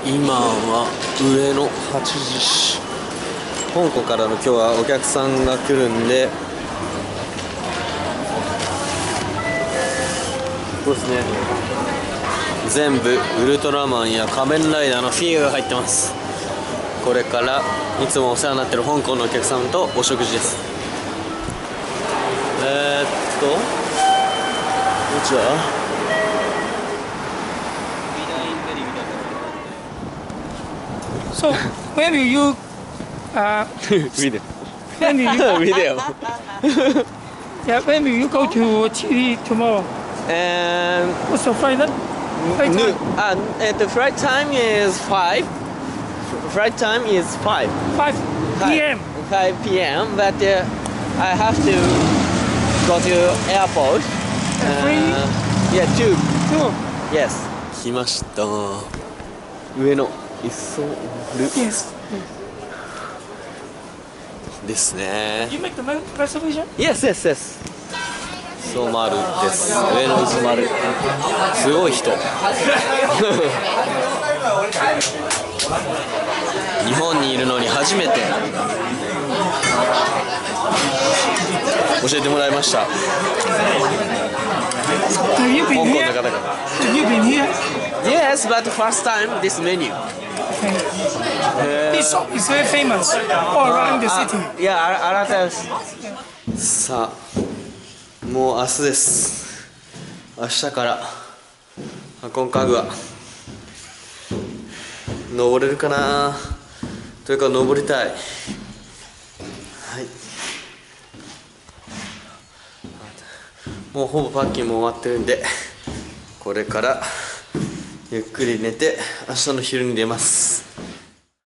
今は上野8時。香港からの今日はお客さんが来るんで、そうですね、全部ウルトラマンや仮面ライダーのフィギュアが入ってます。これからいつもお世話になってる香港のお客さんとお食事です。どっちだ。 So when will you Video. when will you Video. yeah when will you go to Chile tomorrow? And What's the flight time? the flight time is 5. Flight time is 5. 5 p.m. 5 p.m. But I have to go to airport. Yeah, 2. No. Yes. 来ました。上野イソル Yes. ですね。 You make the reservation? Yes, yes, yes. ソマルです。上野イソマル。すごい人。日本にいるのに初めて教えてもらいました。 Have you 香 been 港 here? の方々。 Have you been here? Yes, but first time this menu. This shop is very famous all around the city. Yeah, あなたです。さあ、もう明日です。明日からアコンカグア登れるかな。というか登りたい。はい。もうほぼパッキンも終わってるんで、これからゆっくり寝て明日の昼に出ます。